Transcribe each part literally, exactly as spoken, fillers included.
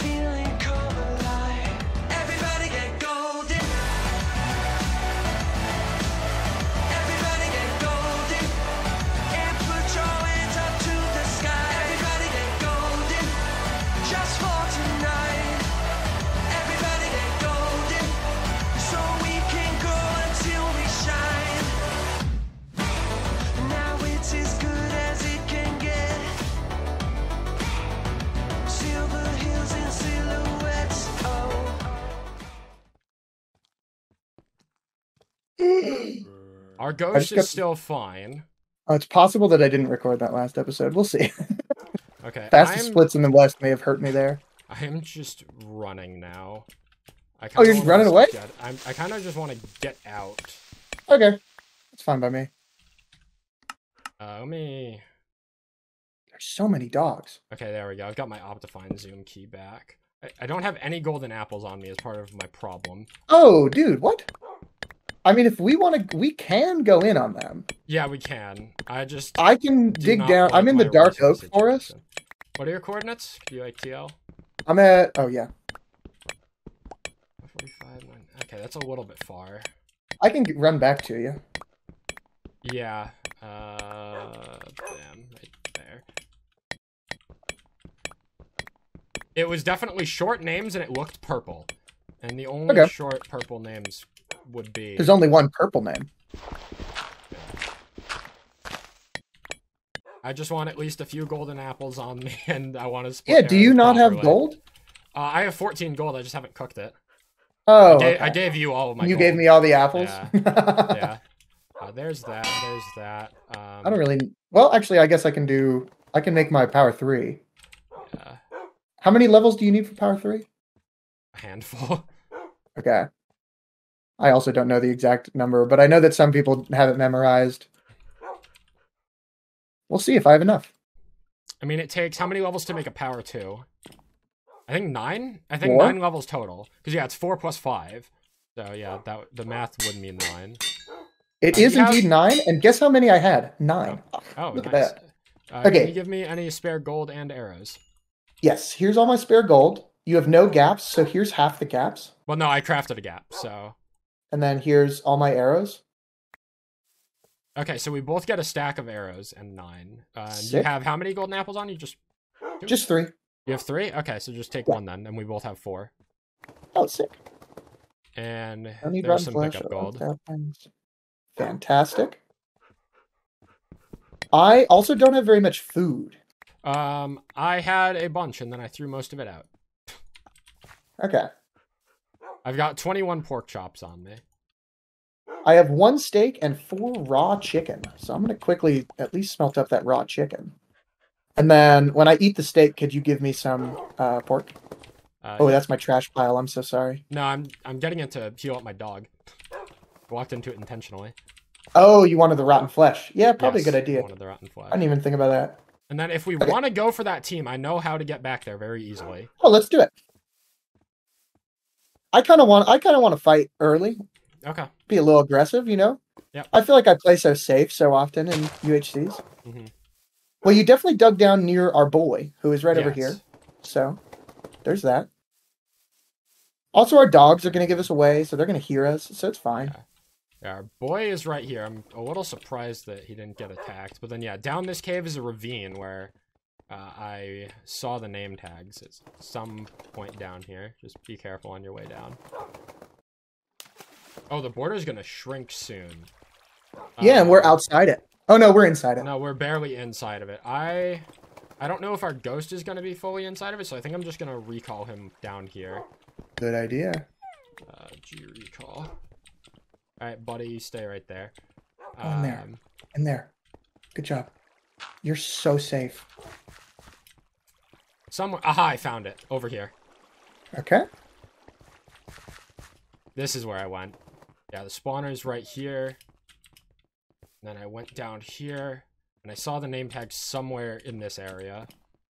feeling come alive. Everybody get golden. Everybody get golden. And put your hands up to the sky. Everybody get golden. Just for tonight. Everybody get golden. So we can go until we shine. Now it's as good as it can get. Silver hills and silhouettes. Oh. Our I ghost just is got- still fine. Oh, it's possible that I didn't record that last episode. We'll see. Okay, Fastest I'm, splits in the West may have hurt me there. I am just running now. I Oh, you're kinda just wanna running away? get- I'm, I kind of just want to get out. Okay. That's fine by me. Uh, let me... There's so many dogs. Okay, there we go. I've got my Optifine zoom key back. I, I don't have any golden apples on me as part of my problem. Oh, dude, what? I mean, if we want to, we can go in on them. Yeah, we can. I just... I can do dig not down. like I'm in the my dark resource oak forest. situation. What are your coordinates? U I T L? I'm at, oh yeah. forty-five, nine. Okay, that's a little bit far. I can g- run back to you. Yeah. Uh, bam, right there. It was definitely short names and it looked purple. And the only Okay. short purple names would be... There's only one purple name. I just want at least a few golden apples on me, and I want to split Yeah, do you arrows not have properly. gold? Uh, I have fourteen gold, I just haven't cooked it. Oh, I, gave, okay. I gave you all of my You gold. gave me all the apples? Yeah. Yeah. Uh, there's that, there's that. Um, I don't really... Well, actually, I guess I can do... I can make my power three. Yeah, How many levels do you need for power three? a handful. Okay. I also don't know the exact number, but I know that some people have it memorized. We'll see if I have enough. I mean, it takes how many levels to make a power two? I think nine? I think Four? nine levels total. Because, yeah, it's four plus five. So, yeah, that the math would mean nine. It Uh, is you have- indeed nine, and guess how many I had? Nine. Oh, Look at nice. that. Uh, Okay. Can you give me any spare gold and arrows? Yes, here's all my spare gold. You have no gaps, so here's half the gaps. Well, no, I crafted a gap, so... And then here's all my arrows. Okay, so we both get a stack of arrows and nine. Uh, and you Sick. have how many golden apples on you? Just two? Just three. You have three? Okay, so just take Yeah. one then, and we both have four. Oh, sick. And I need there's run some flash. pickup gold. Fantastic. I also don't have very much food. Um, I had a bunch, and then I threw most of it out. Okay. I've got twenty-one pork chops on me. I have one steak and four raw chicken. So I'm going to quickly at least smelt up that raw chicken. And then when I eat the steak, could you give me some uh, pork? Uh, Oh, that's my trash pile. I'm so sorry. No, I'm I'm getting it to heal up my dog. Walked into it intentionally. Oh, you wanted the rotten flesh. Yeah, probably Yes, a good I idea. wanted the rotten flesh. I didn't even think about that. And then if we Okay. want to go for that team, I know how to get back there very easily. Oh, let's do it. I kind of want. I kind of want to fight early. Okay. Be a little aggressive, you know. Yep. I feel like I play so safe so often in U H Cs. hmm Well, you definitely dug down near our boy, who is right over Yes. here. So, there's that. Also, our dogs are going to give us away, so they're going to hear us, so it's fine. Yeah. Yeah, our boy is right here. I'm a little surprised that he didn't get attacked. But then, yeah, down this cave is a ravine where uh, I saw the name tags. It's some point down here. Just be careful on your way down. Oh, the border's going to shrink soon. Yeah, and we're Um, outside it. Oh, no, we're inside it. No, we're barely inside of it. I I don't know if our ghost is going to be fully inside of it, so I think I'm just going to recall him down here. Good idea. Uh, G recall. Alright, buddy, you stay right there. Oh, in there. Um, In there. Good job. You're so safe. Somewhere. Aha, I found it. Over here. Okay. This is where I went. Yeah, the spawner's right here. Then I went down here, and I saw the name tag somewhere in this area.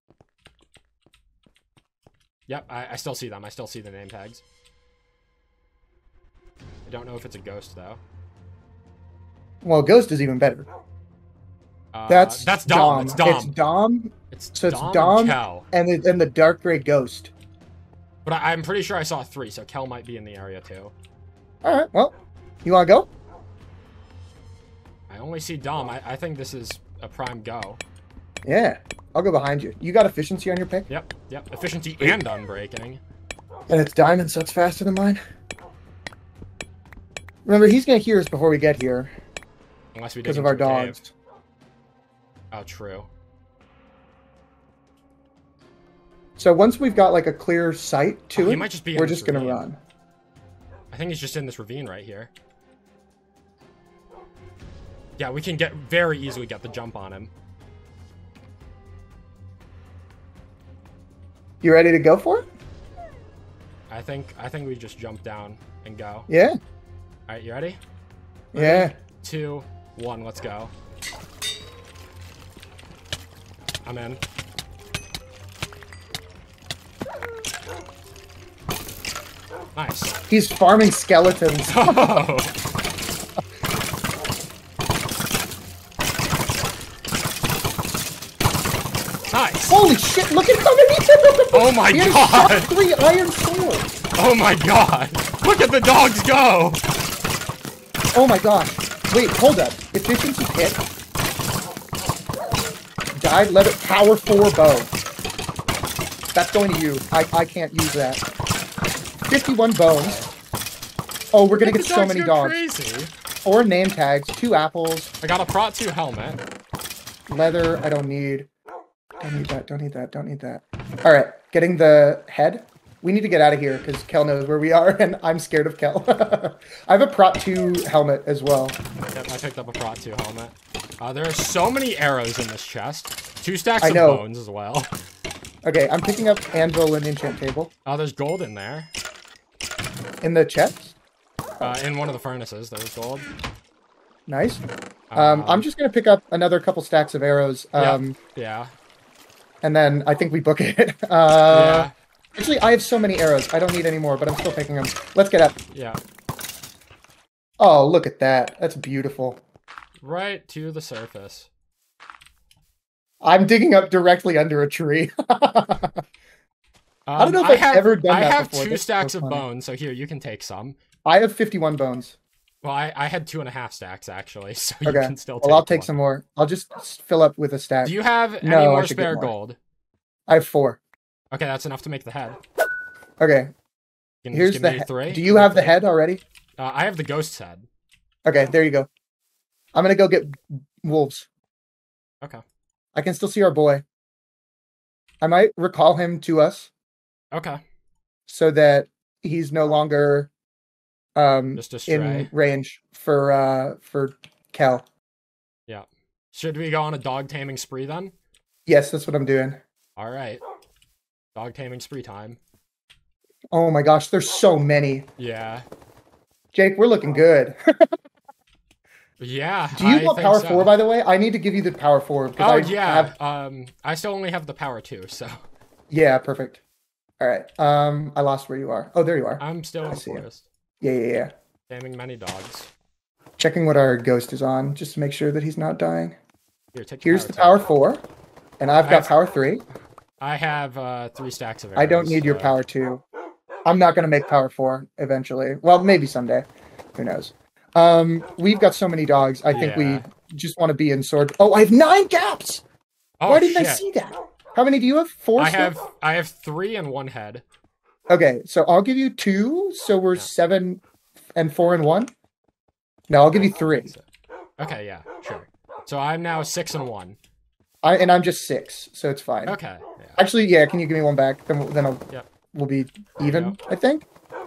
Yep, I, I still see them. I still see the name tags. I don't know if it's a ghost, though. Well, Ghost is even better. Uh, That's that's Dom. It's Dom. It's Dom, It's so it's Dom, Dom- and Cal. and the, and the dark gray ghost. But I, I'm pretty sure I saw three, so Kel might be in the area too. All right. Well, you want to go? I only see Dom. I, I think this is a prime go. Yeah. I'll go behind you. You got efficiency on your pick? Yep, yep. Efficiency and unbreaking. And it's diamond, so it's faster than mine. Remember, he's going to hear us before we get here. Unless we Because dig of our into a cave. dogs. Oh, true. So once we've got like a clear sight to Oh, he it, might just be in we're this just going to ravine. run. I think he's just in this ravine right here. Yeah, we can get very easily get the jump on him. You ready to go for it? I think I think we just jump down and go. Yeah. All right, you ready? Yeah. Three, two, one, let's go. I'm in. Nice. He's farming skeletons. Oh. Nice. Holy shit, look at how many! Oh my He has god. shot three iron swords! Oh my god. Look at the dogs go. Oh my gosh. Wait, hold up. Efficiency hit. Died, let it power four bow. That's going to you. I, I can't use that. fifty-one bones. Oh, we're gonna The get so dogs many go dogs. Crazy. Four name tags, two apples, I got a Prot two helmet. leather, I don't need. Don't need that, don't need that, don't need that. Alright, getting the head. We need to get out of here because Kel knows where we are and I'm scared of Kel. I have a Prot two helmet as well. Yep, I picked up a Prot two helmet. Uh, there are so many arrows in this chest. Two stacks I of know. bones as well. Okay, I'm picking up anvil and enchant table. Oh, there's gold in there. In the chest. Uh, in one of the furnaces, there's gold. Nice. Um, I'm just gonna pick up another couple stacks of arrows. Um, yeah. and then I think we book it. Uh, Yeah. Actually, I have so many arrows. I don't need any more, but I'm still picking them. Let's get up. Yeah. Oh, look at that. That's beautiful. Right to the surface. I'm digging up directly under a tree. Um, I don't know if I I've have, ever done I that have before. two That's so stacks of funny. bones, so here, you can take some. I have fifty-one bones. Well, I, I had two and a half stacks, actually, so you Okay. can still take Well, I'll take one. some more. I'll just fill up with a stack. Do you have any No, I more should get spare more. gold? I have four. Okay, that's enough to make the head. Okay. You can Here's just give the me he- three. Do you have the head already? Uh, I have the ghost's head. Okay, there you go. I'm gonna go get wolves. Okay. I can still see our boy. I might recall him to us Okay. so that he's no longer um Just a stray. in range for uh for Kel. Yeah. Should we go on a dog taming spree then? Yes, that's what I'm doing. All right. Dog taming spree time. Oh my gosh, there's so many. Yeah. Jake, we're looking good. Yeah. Do you I want think power so. four, by the way? I need to give you the power four because Oh I yeah. have. Um, I still only have the power two, so Yeah, perfect. All right. Um, I lost where you are. Oh, there you are. I'm still in I the see it. forest. Yeah, yeah, yeah. Taming many dogs. Checking what our ghost is on, just to make sure that he's not dying. Here, take Here's the two. power four, and I've got I've- power three. I have uh, three stacks of arrows. I don't need your so- power two. I'm not gonna make power four eventually. Well, maybe someday. Who knows? Um, we've got so many dogs. I think Yeah. we just want to be in sword. Oh, I have nine gaps. Oh, Why didn't I shit. see that? How many do you have? Four. I still? have I have three and one head. Okay, so I'll give you two. So we're Yeah. seven and four and one. No, I'll give you three. So- Okay, yeah, sure. So I'm now six and one. I and I'm just six, so it's fine. Okay. Yeah. Actually, yeah. Can you give me one back? Then we'll- then I'll, Yep. we'll be even. Yep. I think.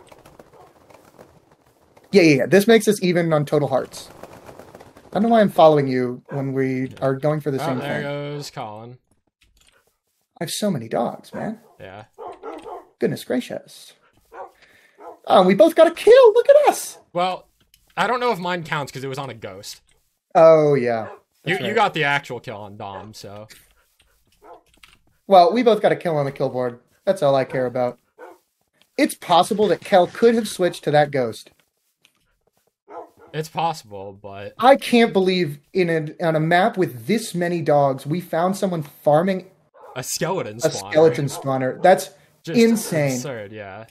Yeah, yeah, yeah. This makes us even on total hearts. I don't know why I'm following you when we are going for the Oh, same there thing. goes Colin. I have so many dogs, man. Yeah. Goodness gracious. Oh, we both got a kill. Look at us. Well, I don't know if mine counts because it was on a ghost. Oh yeah. You That's you right. got the actual kill on Dom, so Well, we both got a kill on the kill board. That's all I care about. It's possible that Kel could have switched to that ghost. it's possible, but I can't believe in a on a map with this many dogs, we found someone farming a skeleton a spawner. skeleton spawner. That's Just insane. absurd, yeah.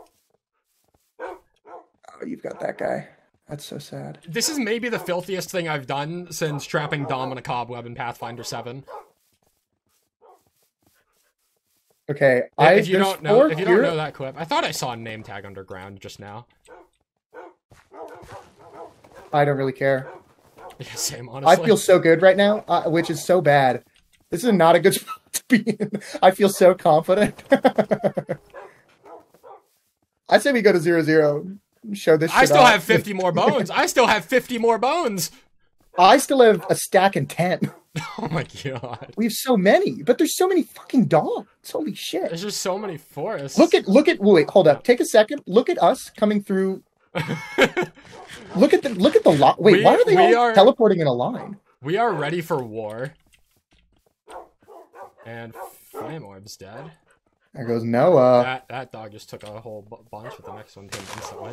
Oh, you've got that guy. That's so sad. This is maybe the filthiest thing I've done since trapping Dom in a cobweb in Pathfinder seven. Okay, I if you there's don't know, four if you here. don't know that clip, I thought I saw a name tag underground just now. I don't really care. Yeah, same, honestly. I feel so good right now, uh, which is so bad. This is not a good spot to be in. I feel so confident. I say we go to zero zero. Show this. Shit I still off. have fifty more bones. I still have fifty more bones. I still have a stack and ten. Oh my god. We have so many, but there's so many fucking dogs. Holy shit! There's just so many forests. Look at look at wait, hold up. Take a second. Look at us coming through. Look at the look at the lot. Wait, We- why are they we all are- teleporting in a line? We are ready for war. And Flame Orb's dead. There goes Noah. That that dog just took a whole bu- bunch, with the next one came instantly.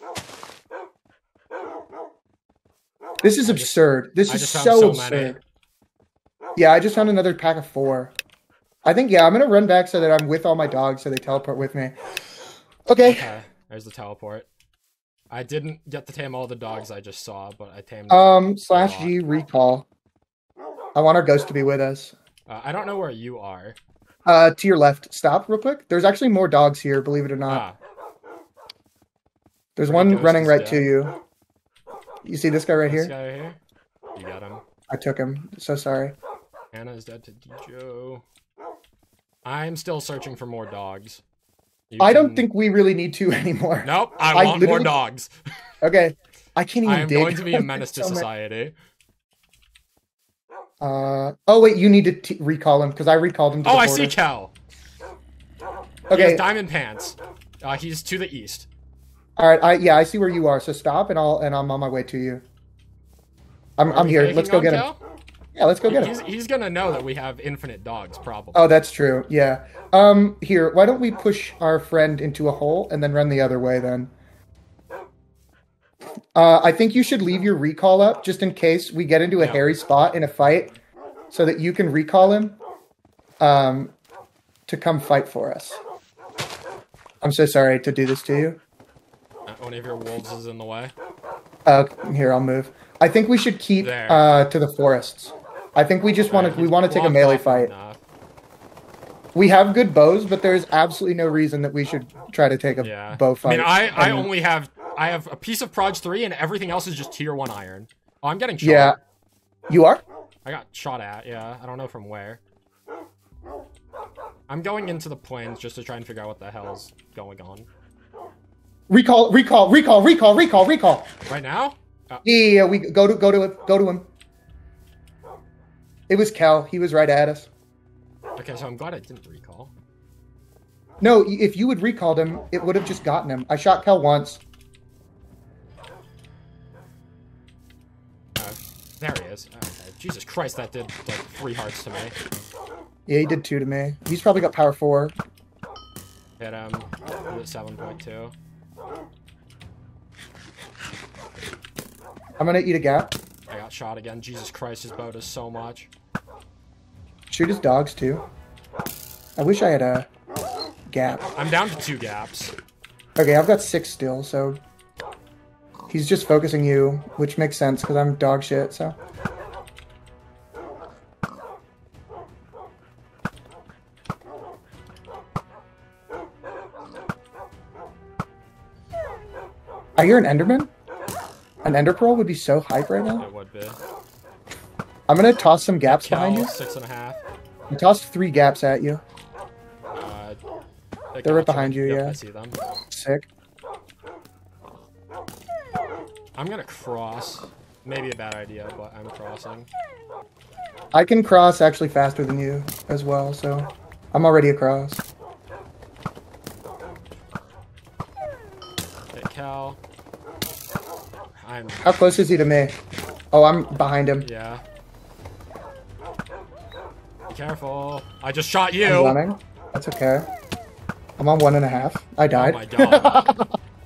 This is I just- absurd. This I is just found so, so absurd. many. Yeah, I just found another pack of four. I think, yeah, I'm going to run back so that I'm with all my dogs so they teleport with me. Okay. Okay, there's the teleport. I didn't get to tame all the dogs I just saw, but I tamed. Um, slash lot. G recall. I want our ghost to be with us. Uh, I don't know where you are. Uh, to your left. Stop real quick. There's actually more dogs here, believe it or not. Ah, There's Where one Ghost running is right dead. to you. You see this guy right this here? guy here. You got him. I took him. So sorry. Anna is dead to Dijo. I'm still searching for more dogs. You I don't can- think we really need to anymore. Nope, I, I want more literally- dogs. Okay. I can't even I am dig. going to be a menace to So many- society. Uh, oh wait, you need to t recall him because I recalled him to Oh, the I border. see Cal. He Okay, has diamond pants. Uh, he's to the east. all right. I yeah, I see where you are. So stop, and I'll and I'm on my way to you. I'm Are I'm we here. faking Let's go on get him. Cal? Yeah, let's go get him. He's, he's gonna know that we have infinite dogs, probably. Oh, that's true. Yeah. Um, here. Why don't we push our friend into a hole and then run the other way then? Uh, I think you should leave your recall up just in case we get into a Yeah. hairy spot in a fight, so that you can recall him, um, to come fight for us. I'm so sorry to do this to you. Uh, one of your wolves is in the way. Uh, here, I'll move. I think we should keep There. uh to the forests. I think we just want to we want to take a Blocked melee off fight. enough. We have good bows, but there's absolutely no reason that we should try to take a Yeah. bow I fight. mean, I, I And- only have I have a piece of Proj three, and everything else is just tier one iron. Oh, I'm getting shot. Yeah. You are? I got shot at. Yeah, I don't know from where. I'm going into the plains just to try and figure out what the hell's going on. Recall, recall, recall, recall, recall, recall. Right now? Uh, Yeah, yeah, yeah, we go to go to it. Go to him. It was Cal. He was right at us. okay, so I'm glad I didn't recall. No, if you would recalled him, it would have just gotten him. I shot Cal once. Uh, there he is. Okay. Jesus Christ, that did like three hearts to me. Yeah, he did two to me. He's probably got power four. Hit him. Hit seven point two. I'm gonna eat a gap. I got shot again. Jesus Christ, his bow does so much. Shoot his dogs too. I wish I had a gap. I'm down to two gaps. Okay, I've got six still, so he's just focusing you, which makes sense because I'm dog shit. So I hear an Enderman. An Ender Pearl would be so hype right now. It would be. I'm gonna toss some gaps behind Cal, you. six and a half. I tossed three gaps at you. Uh, They're right gotcha. behind you, Yep, yeah. I see them. Sick. I'm gonna cross. Maybe a bad idea, but I'm crossing. I can cross actually faster than you as well, so I'm already across. Hit Cal. I'm. How close is he to me? Oh, I'm behind him. Yeah. Be careful. I just shot you. I'm running. That's okay. I'm on one and a half. I Oh died. my god.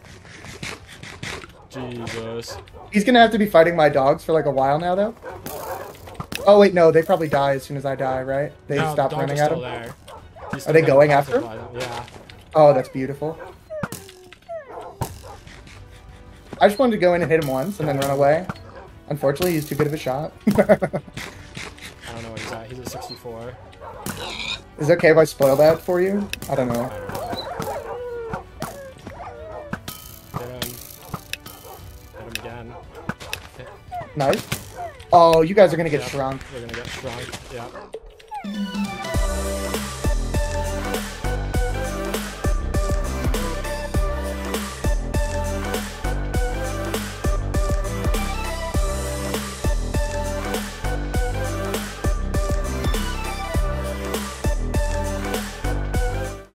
Jesus. He's gonna have to be fighting my dogs for like a while now, though. Oh wait, no, they probably die as soon as I die, right? They No, stop dogs running are at still him. there. He's Are they still going getting after him? blasted by them. Yeah. Oh, that's beautiful. I just wanted to go in and hit him once and then run away. Unfortunately, he's too good of a shot. I don't know what he's at. He's at sixty-four. Is it okay if I spoil that for you? I don't know. Hit him. Hit him again. Hit. Nice. Oh, you guys are gonna get Yep, shrunk. We're gonna get shrunk. Yeah.